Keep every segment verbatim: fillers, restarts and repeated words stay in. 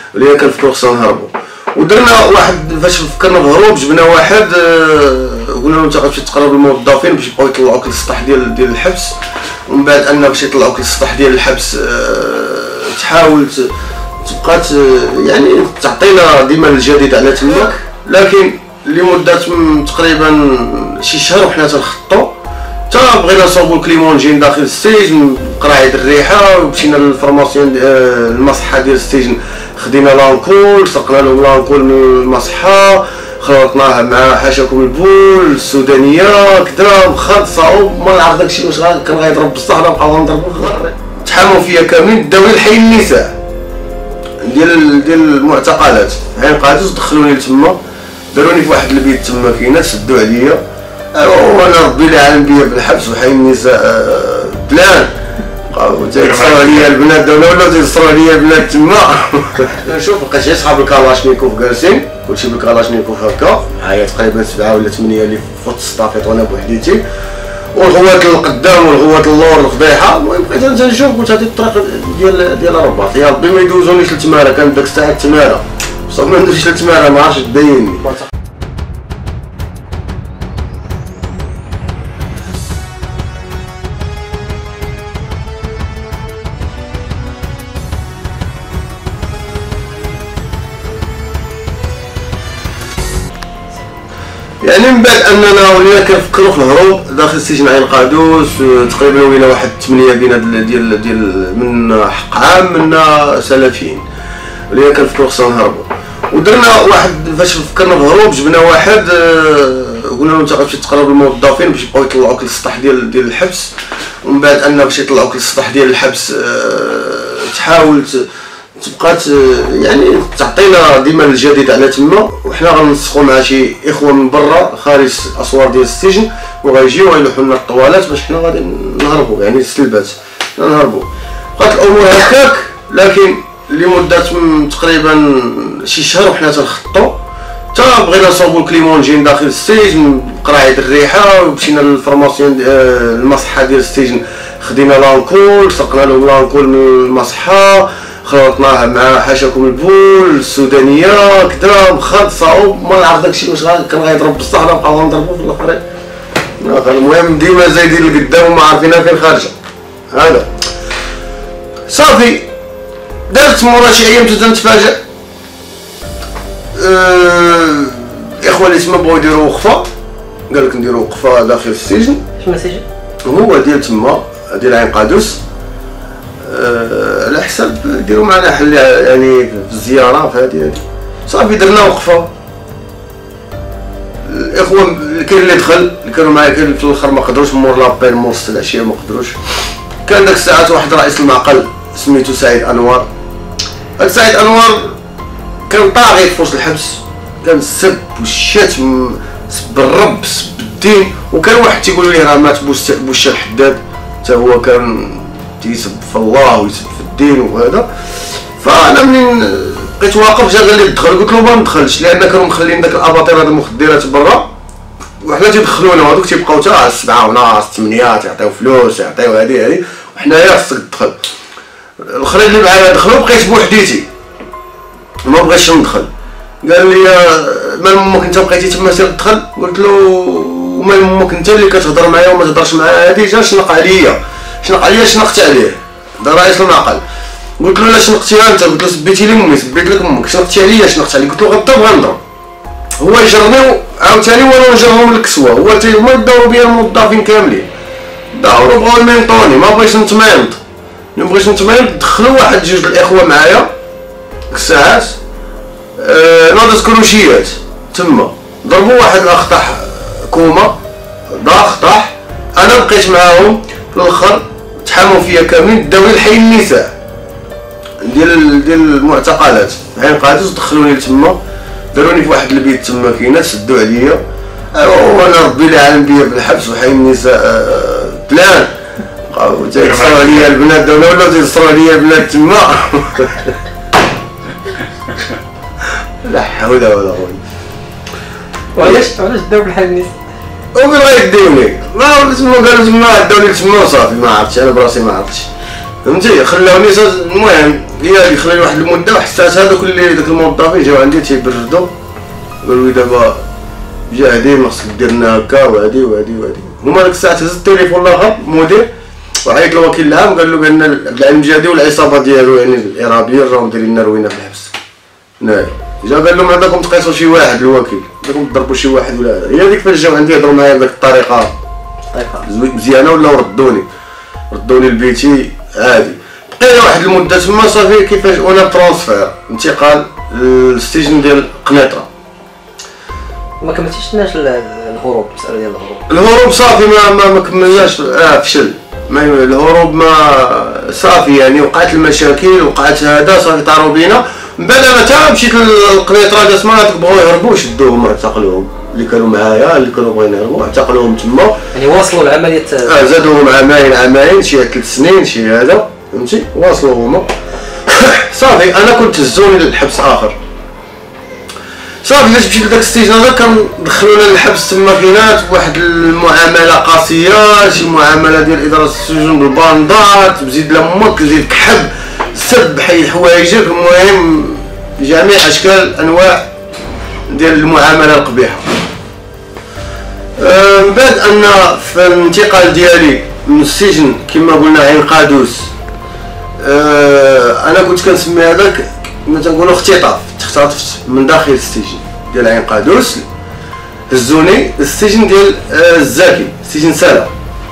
اللي كنفكروا خصنا نهربوا. ودرنا واحد فاش فكرنا بهروب جبنا واحد قلنا له انت غتمشي تقرب للموظفين باش يبقاو يطلعوك للسطح ديال ديال الحبس، ومن بعد ان باش يطلعوك للسطح ديال الحبس تحاول تبقى يعني تعطينا ديما الجديد على تماك. لكن لمده تقريبا شي شهر وحنا تنخطو تا بغينا نصوبوا الكليمونجين داخل السجن قراعه الريحه، ومشينا للفارماسيون المصحه ديال السجن خدينا لانكول، سقنا لهم لانكول من المصحه خلطناها مع حاشاكم البول السودانيه كدا مخد صعوب ما نعرف داكشي واش كان غيضرب بصح نبقاو نضربوا تحاموا فيا كاملين. الدوري الحي النساء ديال ديال المعتقلات عين قادوس دخلوني لتما، داروني في واحد البيت تما كاينه سدوا عليا وانا ربي اللي عالم بيا بالحبس وحي النساء بلان بقاو تيقصروا عليا البنات دوله ولا تيقصروا عليا البنات تما. نشوف لقيت شي صحاب الكالاشنيكوف جالسين كلشي بالكالاشنيكوف هكا معايا تقريبا سبعه ولا ثمانيه اللي فوت السطافيط وانا بوحديتي، والغوات القدام والغوات اللور الفضيحه. المهم بقيت تنشوف قلت هذه الطريق ديال ديال الرباط يا ربي ما يدوزونيش لتماره، كانت ديك الساعه تماره بصح ما ندوزش لتماره ما عرفتش تبينني. يعني من بعد اننا ولينا كنفكروا في الهروب داخل سجن عين قادوس تقريبا ولينا واحد الثمانيه بينا ديال ديال من حق عام منا سلفيين ولينا كنفكروا خصنا نهربوا. ودرنا واحد فاش فكرنا بهروب جبنا واحد قلنا له انت غتمشي تقرب للموظفين باش يبقاو يطلعوك للسطح ديال ديال الحبس، ومن بعد ان باش يطلعوك للسطح ديال الحبس تحاول تبقى يعني تعطينا ديما الجديد على تما، وحنا غنسقوا مع شي اخوه من برا خارج اسوار ديال السجن وغيجيو غيلوحوا لنا الطوالات باش حنا غادي نهربوا يعني السلبات نهربوا. بقات الامور هكاك، لكن لمده تقريبا شي شهر وحنا تنخطو تا بغينا نصوبوا الكليمونجين داخل السجن قراعه الريحه، ومشينا للفارماسيون المصحه ديال السجن خدينا لانكول سقنا لهم لانكول من المصحه خلطناها مع حاشاكم البول السودانيه كدا مخد صعوب ما نعرف داكشي واش كان غيضرب بصح نبقاو نضربوا في الاخرين. المهم ديما زايدين لقدام وما عارفين فين خارجه. هذا صافي درت مورا شي ايام تنتفاجئ أه... الاخوه اللي تما بغاو يديروا وقفه، قال لك نديروا وقفه داخل السجن. شنو السجن؟ هو ديال تما ديال عين قادوس أه على حساب يديروا معنا حل يعني في الزياره في هذه هذه. صافي درنا وقفه، الاخوه كاين اللي دخل اللي كانوا معايا كاين في الاخر ما قدروش مور لابيل مور ست العشيه ما قدروش. كان داك الساعات واحد رئيس المعقل سميتو سعيد انوار. هاد سعيد انوار كان طاغي في وسط الحبس، كان سب والشتم سب الرب سب الدين، وكان واحد تيقولوا ليه راه مات بوشا الحداد حتى هو كان تيسب في الله ويسب في الدين وهذا. فانا منين بقيت واقف جا قال لي دخل، قلت له ما ندخلش لان كانوا مخلين داك الاباطير هاد المخدرات برا وحنا تيدخلونا وهذوك تيبقاو حتى على السبعه ونص ثمانيه تيعطيو فلوس يعطيو هادي هادي وحنايا خصك تدخل. الاخرين اللي معايا دخلوا بقيت بوحديتي ما بغيتش ندخل. قال لي مال امك انت بقيتي تما سير دخل. قلت له ومال امك انت اللي كتهضر معايا وما تهضرش معايا هادي جا شنق عليا شنق عليا شنقت عليه دا رئيس المعقل. قلت له لا شنقتيها انت، قلت له سبيتي لي امي سبيت لك امك شنقتي عليا شنقت عليك. قلت له غضب غنضرب. هو يجرني عاوتاني وانا نجرهم للكسوه، هو تي هما يداوروا بيا الموظفين كاملين داوروا بغاو يمينطوني ما بغيتش نتمايض ما بغيتش نتمايض. دخلوا واحد جوج الاخوه معايا ديك الساعات أه ناضت كروشيات تما ضربوا واحد الاخ طاح كوما ضاخ طاح. انا بقيت معاهم في الاخر تحاموا فيا كاملين. الدوري الحي النساء ديال ديال المعتقلات عين قادوس دخلوني لتما داروني في واحد البيت تما كاينه سدوا عليا وانا ربي اللي عالم بيا بالحبس وحي النساء بلان بقاو تيقصروا عليا البنات دوله ولا تيقصروا عليا البنات تما. لا حول ولا قوه. وعلاش علاش داو بحال النساء؟ وفين غيديوني؟ ما تما قالوا تما داوني تما وصافي ما عرفتش انا براسي ما عرفتش. فهمتي خلاوني المهم هي اللي خلاني واحد المده وحسيت هذوك اللي داك الموظفين جاو عندي تيبردوا قالوا لي دابا جا هادي ما خصك دير لنا هكا وهادي وهادي وهادي هما ديك الساعه هز التليفون الاخر مدير وعيط للوكيل العام قال له بان العلم جادي والعصابه ديالو يعني الارهابيين راهم دايرين لنا روينه في الحبس هنايا جا قال لهم عندكم تقيسوا شي واحد الوكيل عندكم تضربوا شي واحد ولا هي هذيك فاش جاو عندي يهضروا معايا بديك الطريقه مزيانه ولا ردوني ردوني لبيتي عادي بقينا واحد المده تما صافي كيفاش وانا ترونسفير انتقال للسجن ديال قنيطره ما كملتيش الهروب المساله ديال الهروب الهروب صافي ما ما, ما كملناش اه فشل ما الهروب ما صافي يعني وقعت المشاكل وقعت هذا صافي طاروا بينا من بعد انا تا مشيت للقنيطره داس مراتك بغاو يهربوا شدوهم اعتقلوهم اللي كانوا معايا اللي كانوا بغاين يهربوا اعتقلوهم تما يعني واصلوا العمليه اه زادوهم عامين عامين شي ثلاث سنين شي هذا فهمتي واصلوا هما صافي انا كنت هزوني للحبس اخر صافي فاش مشيت لداك السجن هذا كندخلونا للحبس تما كاينات واحد المعامله قاسيه شي معامله ديال اداره السجون بالباندات بزيد لامك زيد كحب سب حيد حوايجك المهم جميع اشكال انواع ديال المعامله القبيحه. أه من بعد ان في الانتقال ديالي من السجن كما قلنا عين قادوس أه انا كنت كنسمي هذاك كما تنقولوا اختطاف اختطفت من داخل السجن ديال عين قادوس هزوني السجن ديال أه الزاكي سجن سلا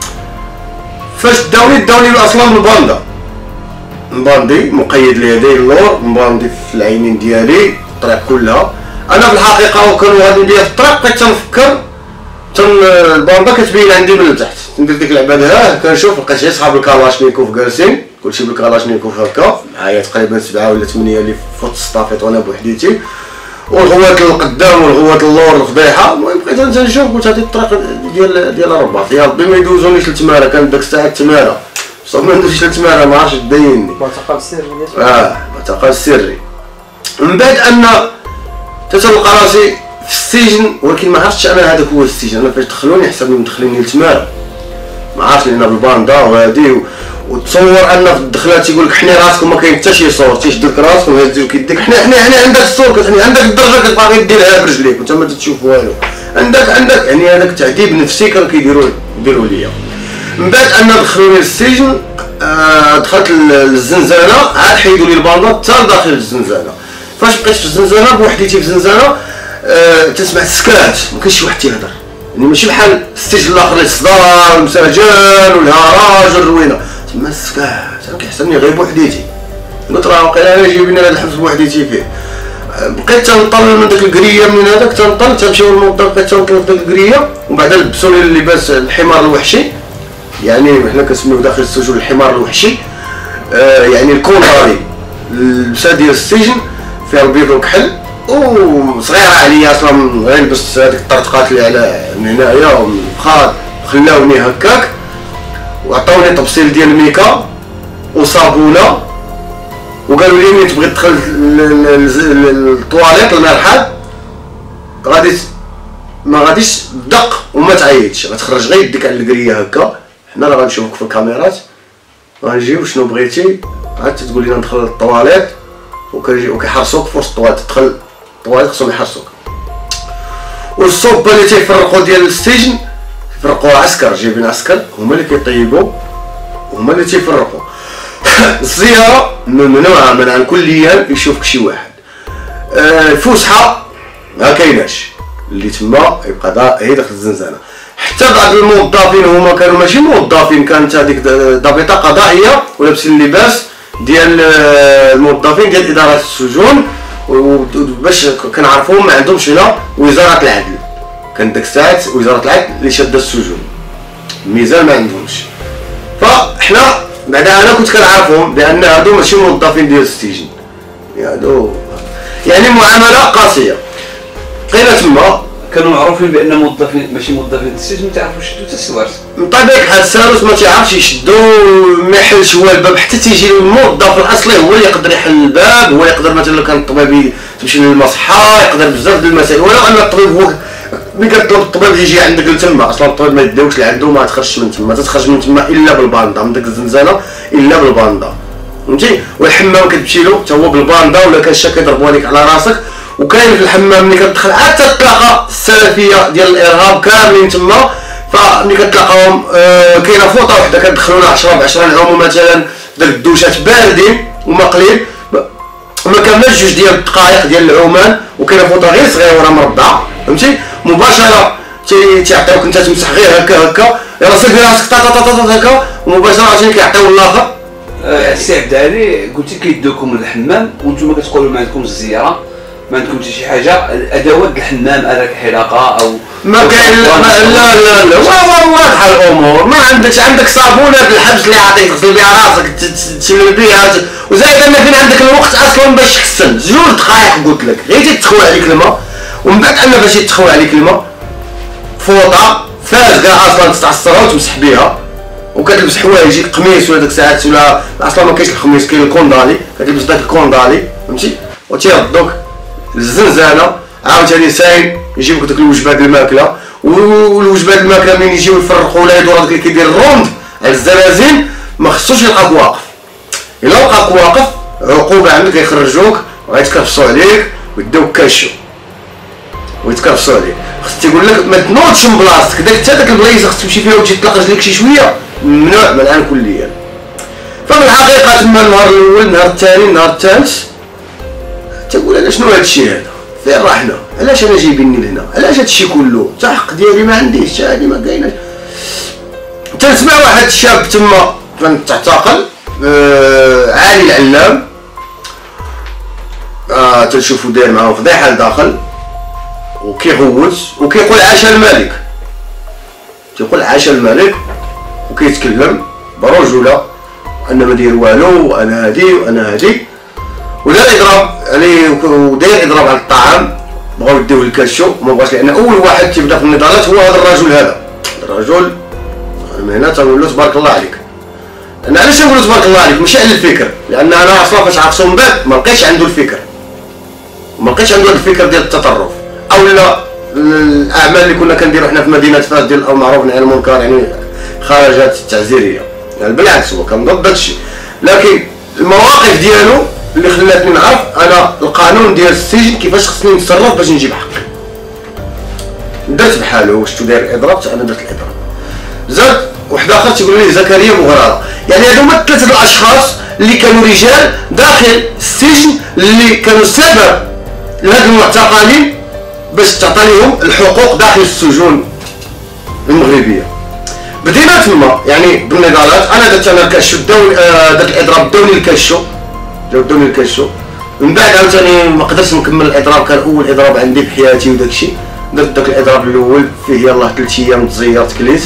فاش داوني داوني اصلا بالباندا مباندي مقيد ليدي اللور مباندي في العينين ديالي الطريق كلها انا في الحقيقه وكانوا غادي بيا في الطريق بقيت تنفكر تن الباندا كتبين عندي من التحت ندير ديك العباد ها كنشوف لقيت شي صحاب الكلاشنيكوف جالسين كلشي بالكلاشنيكوف هكا معايا تقريبا سبعه ولا ثمانيه اللي فوت السطافيط وانا بوحديتي والغوات القدام والغوات اللور الفضيحه المهم بقيت تنشوف قلت هذه الطريق ديال ديال الرباط يا ربي ما يدوزونيش لتماره كانت ديك الساعه تماره صافي ما ندوزش لتماره ما عرفتش تبينني المعتقل السري اه المعتقل السري من بعد ان تتلقى راسي في السجن ولكن ما عرفتش انا هذاك هو السجن انا فاش دخلوني حسبني مدخليني لتماره ما عرفتش لان بالباندا وهادي وتصور ان في الدخلات تيقول لك حني راسكم ما كاين حتى شي صور تيشد لك راسك ويهز لك يديك حنا حنا حنا عندك الصور كتحني عندك الدرجه كتباغي ديرها برجليك وانت ما تشوف والو عندك عندك يعني هذاك تعذيب نفسي كانوا كيديروا يديروا ليا. من بعد ان دخلوني للسجن آه دخلت للزنزانه عاد حيدوا لي الباندا حتى داخل الزنزانه فاش بقيت في الزنزانه بوحديتي في الزنزانه أه تسمع السكات ما كاينش شي واحد تيهضر يعني ماشي بحال السجن الاخر اللي الصداع والمساجن والهراج والروينه تما السكات انا كيحسبني غير بوحديتي قلت راه واقيلا انا جايبين هذا الحبس بوحديتي فيه بقيت تنطل من ديك الكريه من هذاك تنطل تمشيو للموظف بقيت تنطل في ديك الكريه ومن بعد لبسوني اللباس الحمار الوحشي يعني حنا كنسميوه داخل السجون الحمار الوحشي أه يعني الكونطاري اللبسه ديال السجن فيها البيض والكحل وصغيره عليا اصلا غير لبست هذيك الطرطقات اللي على من هنايا وخاد خلاوني هكاك وعطاوني طبسيل ديال الميكا وصابونه وقالوا لي ملي تبغي تدخل للطواليت المرحاض غادي ما غاديش تدق وما تعيطش غتخرج غير يديك على الكريه هكا حنا راه غنشوفك في الكاميرات غنجيو شنو بغيتي عاد تقول لنا ندخل للطواليت وكيجي وكيحرسوك في وسط الطواليت تدخل الطواليت خصهم يحرسوك والصوبه اللي تيفرقوا ديال السجن يفرقوا عسكر جايبين عسكر هما اللي كيطيبوا هما اللي تيفرقوا الزياره ممنوعه منعا كليا يشوفك شي واحد آه الفسحه ما كايناش اللي تما يبقى هي داخل الزنزانه حتى بعض الموظفين هما كانوا ماشي موظفين كانت هذيك ضابطه قضائيه ولابسين اللباس ديال الموظفين ديال اداره السجون وباش كنعرفوهم ما عندهمش هنا وزاره العدل كان ديك الساعات وزاره العدل اللي شاده السجون الميزان ما عندهمش فاحنا بعدا انا كنت كنعرفهم بان هادو ماشي موظفين ديال السجن هادو يعني معامله قاسيه بقينا تما كانوا معروفين بان موظفين ماشي موظفين السجن ما تعرفوش يشدوا حتى السوارت من طبيعه الحال الساروس ما تيعرفش يشدوا ما يحلش هو الباب حتى تيجي الموظف الاصلي هو اللي يقدر يحل الباب هو يقدر مثلا لو كان الطبيب تمشي للمصحه يقدر بزاف ديال المسائل ولو ان الطبيب هو ملي كتطلب الطبيب يجي عندك لتما، اصلا الطبيب ما يداوكش لعندو ما تخرجش من تما، تتخرج من تما الا بالباندا من ديك الزنزانه الا بالباندا فهمتي. والحمام كتمشي له حتى هو بالباندا، ولا كاشا كيضربوها لك على راسك. وكاين في الحمام ملي كتدخل عاد تتلاقى السلفيه ديال الارهاب كاملين تما، فملي كتلاقاهم آه كاينه فوطه وحده كتدخلونا عشرة ب عشرة نعومو مثلا داك الدوشات باردين ومقلين، ما كملش جوج ديال الدقائق ديال العومان، وكاينه فوطه غير صغيره مربعه فهمتي مباشره تيعطيوك انت تمسح غير هكا هكا يلا سير براسك طا طا طا هكا، ومباشره عاوتاني كيعطيو الاخر. السي عبد العالي قلتي كيدوكم للحمام وانتم كتقولوا ما عندكمش الزياره، ما عندكم حتى شي حاجه، الادوات الحمام هذاك حلاقه او ما كاين لا لا لا لا واضحه الامور، ما عندكش عندك صابونه الحبس اللي عاطيك تغسل بها راسك تشمل بها، وزائد ان فين عندك الوقت اصلا باش تغسل جوج دقائق قلت لك غير تتخوى عليك الماء، ومن بعد ان باش يتخوى عليك الماء فوطه فازقه اصلا تتعصرها وتمسح بها، وكتلبس حوايجك قميص ولا ديك الساعات ولا اصلا ما كاينش القميص كاين الكوندالي كتلبس داك الكوندالي فهمتي، وتيردوك للزنزانه عاوتاني ساين يجيبوك ديك الوجبات الماكله، والوجبات الماكله منين يجيو يفرقوا ولا يدور هذاك اللي كيدير الروند على الزنازين ما خصوش يلقاك واقف، الا لقاك واقف عقوبه عندك يخرجوك وغيتكرفسوا عليك ويدوك كاشو ويتكرفسوا عليك. خص تيقول لك ما تنوضش من بلاصتك، داك حتى داك البلايصه خص تمشي فيها وتجي تطلق رجليك شي شويه ممنوع ملعان كليا. ففي الحقيقه تما النهار الاول النهار الثاني النهار الثالث تقول انا شنو هذا الشيء هذا فين رحنا، علاش انا جايبيني لهنا، علاش هذا الشيء كله، حتى حق ديالي ما عنديش، هادي ما كايناش. تنسمع واحد الشاب تما كان تعتقل آه عالي العلام آه تنشوفو داير معاهم فضيحه لداخل وكيغوت وكيقول عاش الملك، تيقول عاش الملك وكيتكلم برجوله انا ما داير والو وانا هادي وانا هادي، ولا يضرب عليه وداير يضرب على الطعام، بغاو يديوه للكاشو وما بغاش، لان اول واحد تيبدا في النضالات هو هذا الرجل هذا. الرجل من هنا تنقول له تبارك الله عليك. انا علاش نقول له تبارك الله عليك؟ ماشي على الفكر، لان انا اصلا فاش عرفتو من بعد ما لقيتش عنده الفكر، ما لقيتش عنده الفكر ديال التطرف او لا الاعمال اللي كنا كنديرو حنا في مدينه فاس ديال الامر معروف عن المنكر، يعني خرجات التعزيريه، يعني بالعكس هو كان ضد هادشي، لكن المواقف ديالو اللي خلاتني نعرف انا القانون ديال السجن كيفاش خصني نتصرف باش نجيب حقي. درت بحالو شفتو داير الاضراب حتى انا درت الاضراب. زاد واحد اخر تيقول لي زكريا بوغراره، يعني هادو هما ثلاثه الاشخاص اللي كانوا رجال داخل السجن اللي كانوا سبب لهاد المعتقلين باش تعطى لهم الحقوق داخل السجون المغربيه. بدينا تما يعني بالنضالات، انا درت انا الكاشو داو داك الاضراب داوني الكاشو جاو داوني الكاشو، من بعد عاوتاني ما قدرتش نكمل الاضراب، كان اول اضراب عندي في حياتي وداك الشيء، درت داك الاضراب الاول فيه يلاه ثلاث ايام تزيرت كليت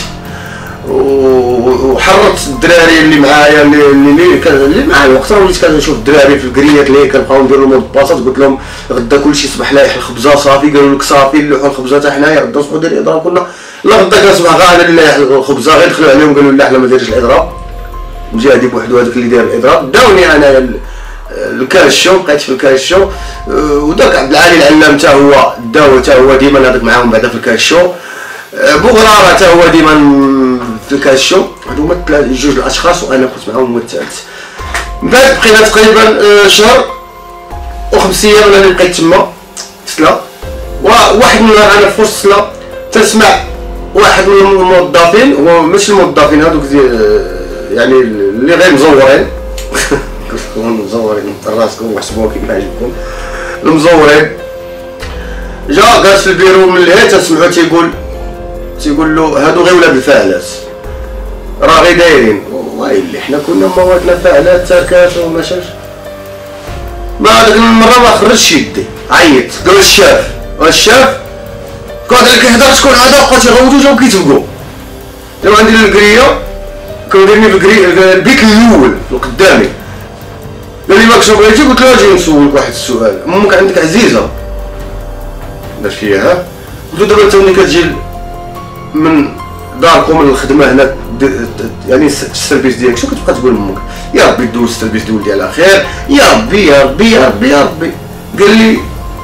وحررت الدراري اللي معايا اللي اللي كان اللي معايا وقتها، وليت كنشوف الدراري في الكريات اللي كنبقاو نديرو لهم الباصات، قلت لهم غدا كلشي صباح لايح الخبزه صافي، قالوا لك صافي نلوحوا الخبزه حتى حنايا غدا نصبحوا دير الاضراب، كنا لا غدا كنصبح غا انا اللي لايح الخبزه، غير دخلوا عليهم قالوا لا حنا ما دايرش الاضراب، جا هذيك بوحدو هذاك اللي داير الاضراب داوني انا الكاشو، بقيت في الكاشو، وداك عبد العالي العلام حتى هو داو حتى هو ديما هذاك معاهم بعدا في الكاشو، بوغراره حتى هو ديما في الكاشو، هادو هما جوج الاشخاص وانا كنت معاهم هو الثالث. من بعد بقينا تقريبا شهر وخمس ايام انا اللي بقيت تما تسلا، وواحد من النهار انا في وسط تسلا تسمع واحد من الموظفين، هو ماشي الموظفين هادوك يعني اللي غير مزورين كلكم مزورين راسكم وحسبوها كيف عجبكم المزورين، جا جالس في البيرو من اللي تسمعو تيقول تيقول له هادو غير ولاد الفاعلات راه غير دايرين، ويلي حنا كنا مواتنا فاعلات تاكات وما شاش، ما هذيك المره ما خرجش يدي عيط، قال الشاف الشاف قعد اللي كيهضر شكون هذا، بقاو تيغوتو جاو كيتفقوا، جاو عندي الكريه كانوا دايريني في البيت الاول قدامي، قال لي ماك شنو بغيتي، قلت له اجي نسولك واحد السؤال، امك عندك عزيزه؟ دار فيا ها، قلت له دابا انت ملي كتجي من داركم للخدمه هنا يعني السيرفيس ديالك شنو كتبقى تقول لامك؟ يا ربي دوز السيرفيس ديال ولدي على خير، يا ربي يا ربي يا ربي يا ربي، قال لي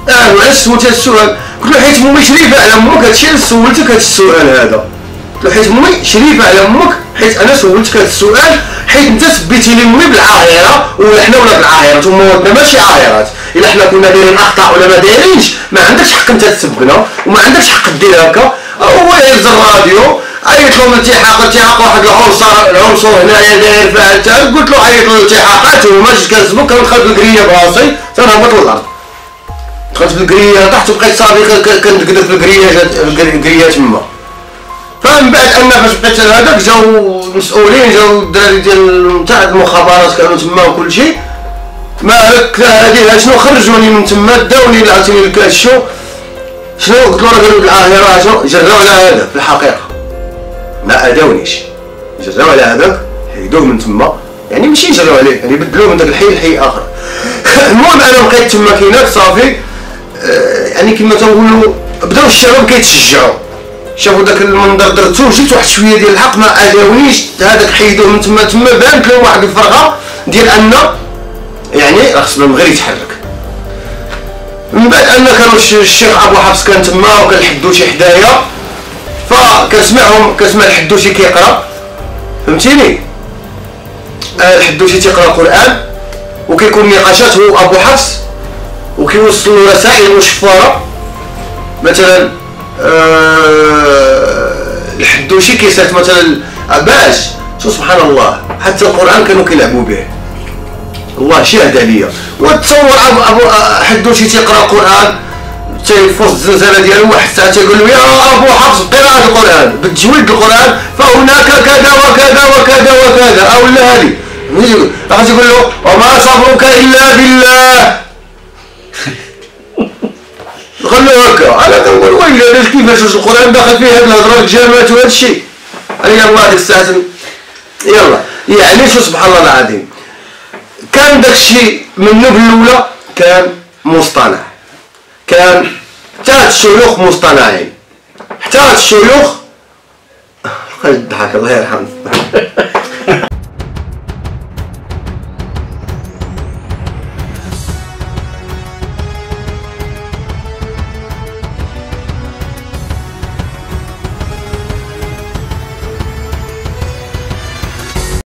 اه وعلاش سولت هذا السؤال؟ قلت له حيت امي شريفه على امك، هادشي علاش سولتك هذا السؤال هذا. قلت له حيت امي شريفه على امك، حيت انا سولتك هذا السؤال حيت انت سبيتي لي امي بالعاهره ولا حنا ولاد العاهرات وموالدنا ماشي عاهرات. الا حنا كنا دايرين اخطاء ولا ما دايرينش ما عندكش حق انت تسبنا وما عندكش حق دير هكا. هو يهز الراديو عيط له من الالتحاق، الالتحاق واحد العنصر العنصر هنايا داير فيها التاج. قلت له عيط له الالتحاقات وما جيت كنسبك كندخل في الكريه براسي تنهبط للارض. دخلت في الكريه طحت وبقيت صافي كندقدر في الكريات الكريات تما. فمن بعد ان فاش بقيت هذاك جاو المسؤولين جاو الدراري ديال تاع المخابرات كانوا تما وكل شيء. ما هذه شنو خرجوني من تما داوني عطيني الكاشو شنو قلت له راه قالوا بالعاهره شنو جراو على هذا في الحقيقه ما اداونيش جراو على هذاك حيدوه من تما يعني ماشي جراو عليه يعني بدلوه من داك الحي لحي اخر. المهم انا بقيت تما كيناك صافي آه يعني كما تنقولوا بداو الشباب كيتشجعوا شافوا داك المنظر درتو جبت واحد شويه ديال الحق ما اداونيش هذاك حيدوه من تما تما بانت لهم واحد الفرقه ديال ان يعني راه خصنا غير يتحرك. من بعد ان كانوا الشيخ ابو حفص كان تما وكان الحدوشي حدايا فكنسمعهم كنسمع الحدوشي كيقرا فهمتيني. آه الحدوشي تيقرا القران وكيكون نقاشات هو ابو حفص وكيوصل له رسائل مشفره مثلا آه الحدوشي كيسالك مثلا باش شو سبحان الله حتى القران كانوا كيلعبوا به والله شاهد عليا. وتصور ابو حدوشي تيقرا القران تيفوز الزنزانه ديالو واحد الساعه تيقول له يا ابو حفص قراءه القران بتجويد القران فهناك كذا وكذا وكذا وكذا او لا هذه راح تقول له وما صبرك الا بالله. قال له هكا انا كنقول ويلي كيفاش القران داخل فيه هذه الهضره الجامعات وهذا الشيء. يلا ديك الساعه يلا يعني شو سبحان الله العظيم كان داكشي منه بالاولى كان مصطنع كان حتى الشيوخ مصطنعين حتى الشيوخ الضحك الله يرحمه